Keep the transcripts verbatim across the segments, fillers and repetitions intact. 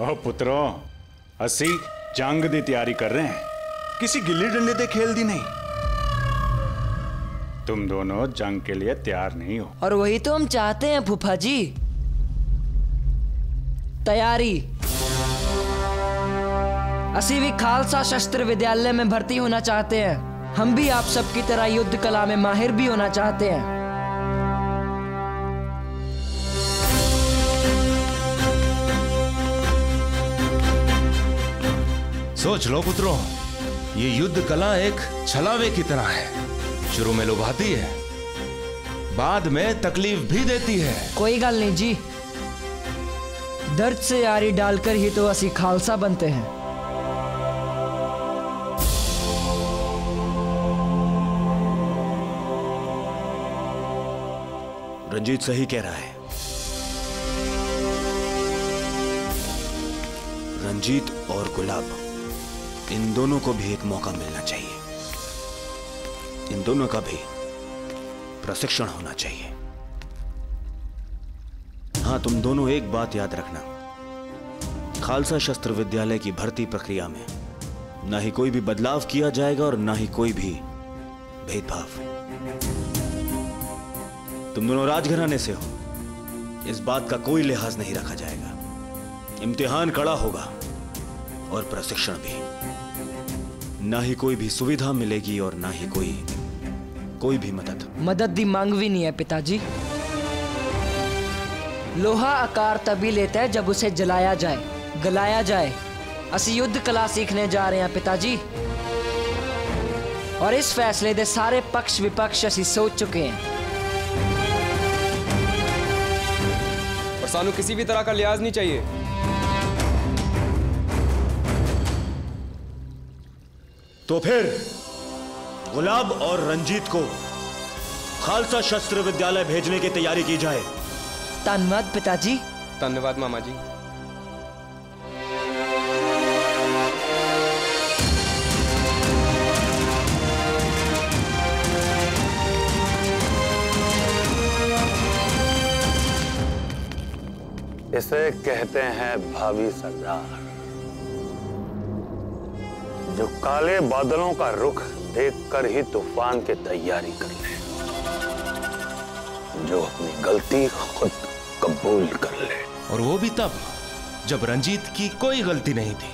ओ पुत्रो, असी जंग दी तैयारी कर रहे हैं, किसी गिल्ली डंडे ते खेल दी नहीं। तुम दोनों जंग के लिए तैयार नहीं हो। और वही तो हम चाहते हैं फूफा जी, तैयारी। असी भी खालसा शस्त्र विद्यालय में भर्ती होना चाहते हैं। हम भी आप सबकी तरह युद्ध कला में माहिर भी होना चाहते हैं। सोच लो पुत्रों, ये युद्ध कला एक छलावे की तरह है। शुरू में लुभाती है, बाद में तकलीफ भी देती है। कोई गल नहीं जी, दर्द से यारी डालकर ही तो असी खालसा बनते हैं। रंजीत सही कह रहा है। रंजीत और गुलाब, इन दोनों को भी एक मौका मिलना चाहिए। इन दोनों का भी प्रशिक्षण होना चाहिए। हाँ, तुम दोनों एक बात याद रखना, खालसा शस्त्र विद्यालय की भर्ती प्रक्रिया में ना ही कोई भी बदलाव किया जाएगा और ना ही कोई भी भेदभाव। तुम दोनों राजघराने से हो, इस बात का कोई लिहाज नहीं रखा जाएगा। इम्तिहान कड़ा होगा और प्रशिक्षण भी। ना ही कोई भी सुविधा मिलेगी और ना ही कोई कोई भी मदद मदद दी मांग भी नहीं है पिताजी। लोहा आकार तभी लेता है जब उसे जलाया जाए, गलाया जाए। असी युद्ध कला सीखने जा रहे हैं पिताजी, और इस फैसले दे सारे पक्ष विपक्ष असी सोच चुके हैं। और सानू किसी भी तरह का लिहाज नहीं चाहिए। तो फिर गुलाब और रंजीत को खालसा शस्त्र विद्यालय भेजने की तैयारी की जाए। धन्यवाद पिताजी। धन्यवाद मामा जी। इसे कहते हैं भावी सरदार, जो काले बादलों का रुख देखकर ही तूफान की तैयारी कर ले, जो अपनी गलती खुद कबूल कर ले। और वो भी तब जब रंजीत की कोई गलती नहीं थी।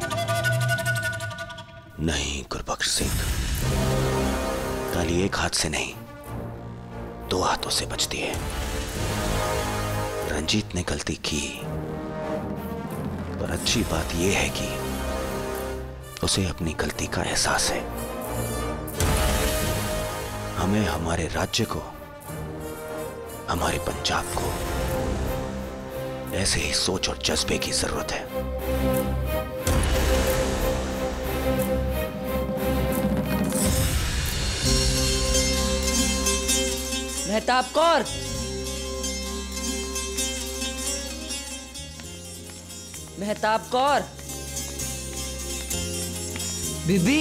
नहीं गुरबख्श सिंह, ताली एक हाथ से नहीं, दो हाथों से बचती है। रंजीत ने गलती की, पर अच्छी बात यह है कि उसे अपनी गलती का एहसास है। हमें हमारे राज्य को, हमारे पंजाब को ऐसे ही सोच और जज्बे की जरूरत है। मेहताब कौर, मेहताब कौर, बीबी,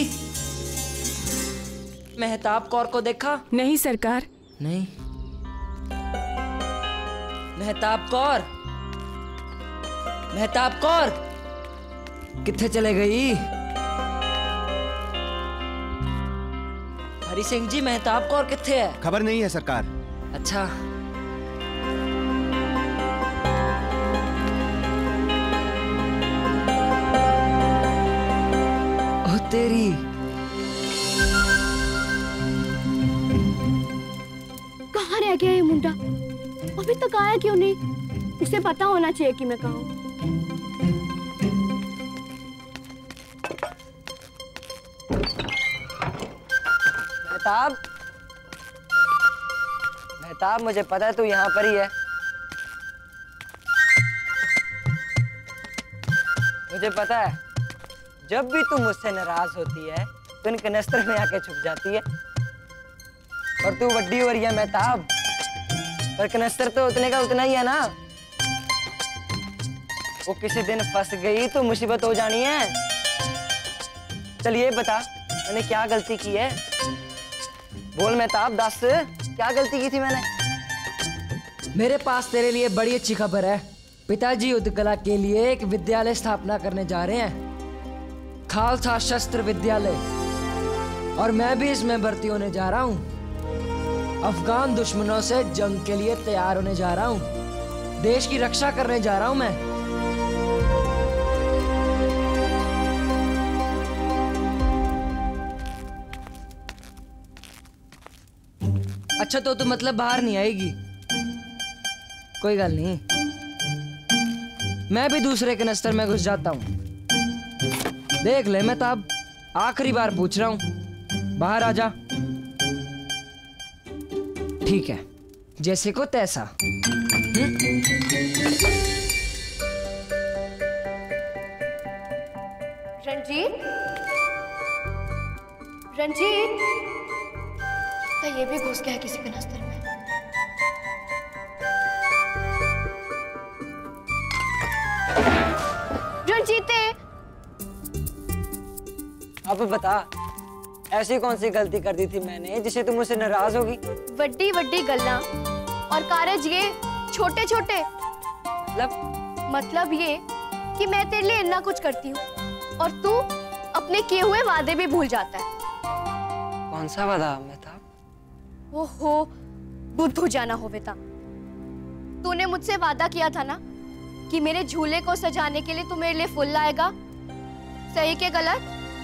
मेहताब कौर को देखा? नहीं सरकार। नहीं। मेहताब कौर, मेहताब कौर कित्थे चले गई? हरि सिंह जी, मेहताब कौर कित्थे है? खबर नहीं है सरकार। अच्छा। ओ तेरी, कहाँ रह गया ये मुंडा? अभी तक आया क्यों नहीं? उसे पता होना चाहिए कि मैं कहाँ हूँ। मेहताब, मेहताब, मुझे पता है तू यहाँ पर ही है। मुझे पता है, जब भी तू मुझसे नाराज होती है तो इन कनस्तर में आके छुप जाती है। और तू बड्डी हो रही है मेहताब, पर कनस्तर तो उतने का उतना ही है ना। वो किसी दिन फंस गई तो मुसीबत हो जानी है। चल ये बता, मैंने क्या गलती की है? बोल मेहताब, दस, क्या गलती की थी मैंने? मेरे पास तेरे लिए बड़ी अच्छी खबर है। पिताजी युद्ध कला के लिए एक विद्यालय स्थापना करने जा रहे हैं, खालसा शस्त्र विद्यालय, और मैं भी इसमें भर्ती होने जा रहा हूँ। अफगान दुश्मनों से जंग के लिए तैयार होने जा रहा हूँ, देश की रक्षा करने जा रहा हूँ मैं। अच्छा तो तू मतलब बाहर नहीं आएगी? कोई गल नहीं, मैं भी दूसरे के नस्तर में घुस जाता हूँ। देख ले मेहताब, आखिरी बार पूछ रहा हूँ, बाहर आ जा। ठीक है, जैसे को तैसा। रंजीत, रंजीत, तो ये भी घुस गया है किसी के नस्तर में। रंजीते, अब बता, ऐसी कौन सी गलती कर दी थी मैंने जिससे तुम मुझसे नाराज होगी? वड्डी वड्डी गल्ला और कारज ये छोटे छोटे। मतलब मतलब ये कि मैं तेरे लिए इतना कुछ करती हूँ और तू अपने किए हुए वादे भी भूल जाता है। कौन सा वादा मेहताब? ओहो, बुद्धू जाना हो बेटा। तूने मुझसे वादा किया था ना कि मेरे झूले को सजाने के लिए तू मेरे लिए फूल लाएगा। सही के गलत?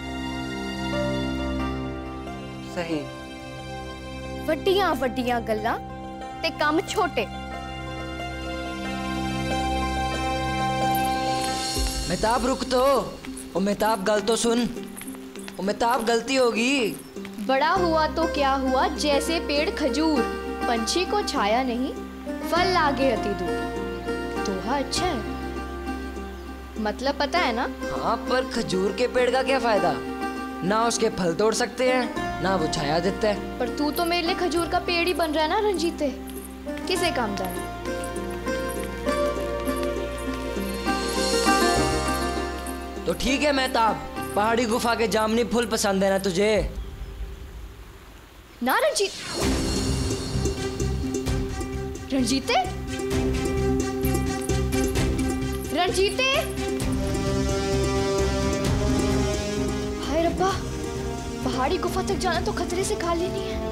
सही। वड्डियां वड्डियां गल्ला ते काम छोटे। मेहताब रुक तो। ओ मेहताब गल तो सुन। ओ मेहताब गलती होगी। बड़ा हुआ तो क्या हुआ, जैसे पेड़ खजूर, पंछी को छाया नहीं, फल लागे अति दूर। दोहा अच्छा है, मतलब पता है ना? हाँ, पर खजूर के पेड़ का क्या फायदा? ना उसके फल तोड़ सकते हैं, ना वो छाया देते हैं। पर तू तो मेरे लिए खजूर का पेड़ ही बन रहा है ना रंजीते, किसे काम जाए। तो ठीक है मेहताब, पहाड़ी गुफा के जामुनी फूल पसंद है ना तुझे? ना रंजीत, रंजीते, रंजीते, हाय रब्बा, पहाड़ी गुफा तक जाना तो खतरे से खाली नहीं है।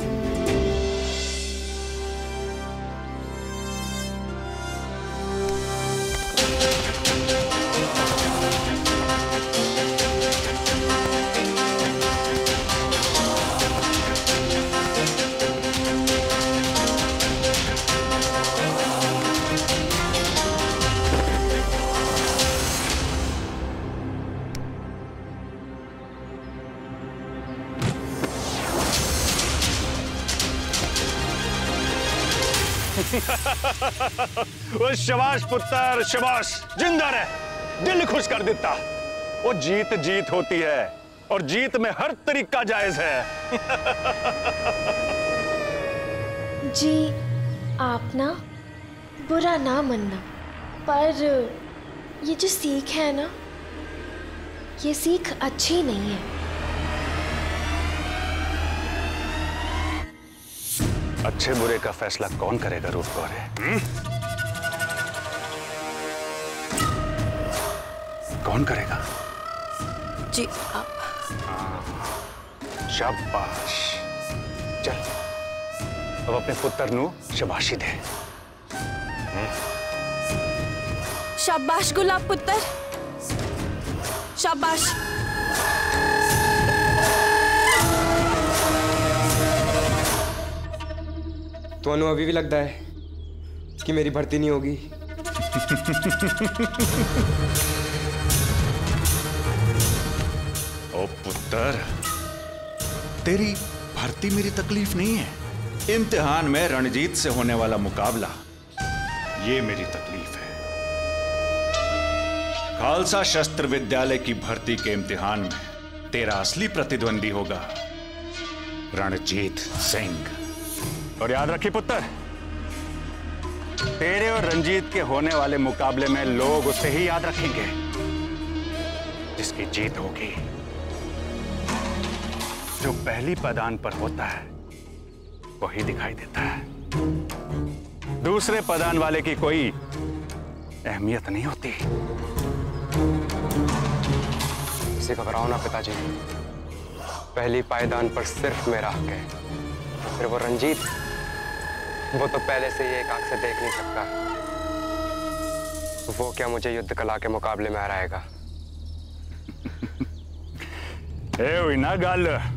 वो शबाश पुत्र, शबाश, जिंदा रह, दिल खुश कर देता। वो जीत जीत होती है और जीत में हर तरीका जायज है। जी आप ना बुरा ना मानना, पर ये जो सीख है ना, ये सीख अच्छी नहीं है। अच्छे बुरे का फैसला कौन करेगा रूप गौरे? कौन करेगा? जी आप। शाबाश, चल अब अपने पुत्र नु शाबाशी दे। शाबाश गुलाब पुत्र, शाबाश। तो अनु अभी भी लगता है कि मेरी भर्ती नहीं होगी। ओ पुत्र, तेरी भर्ती मेरी तकलीफ नहीं है। इम्तिहान में रणजीत से होने वाला मुकाबला, ये मेरी तकलीफ है। खालसा शस्त्र विद्यालय की भर्ती के इम्तिहान में तेरा असली प्रतिद्वंदी होगा रणजीत सिंह। और याद रखिए पुत्र, तेरे और रंजीत के होने वाले मुकाबले में लोग उसे ही याद रखेंगे जिसकी जीत होगी। जो पहली पदान पर होता है वही दिखाई देता है। दूसरे पदान वाले की कोई अहमियत नहीं होती। इसे घबराओ ना पिताजी, पहली पायदान पर सिर्फ मेरा हक है। फिर वो रंजीत, वो तो पहले से ही एक आंख से देख नहीं सकता, वो क्या मुझे युद्ध कला के मुकाबले में हराएगा। ए हुई ना गल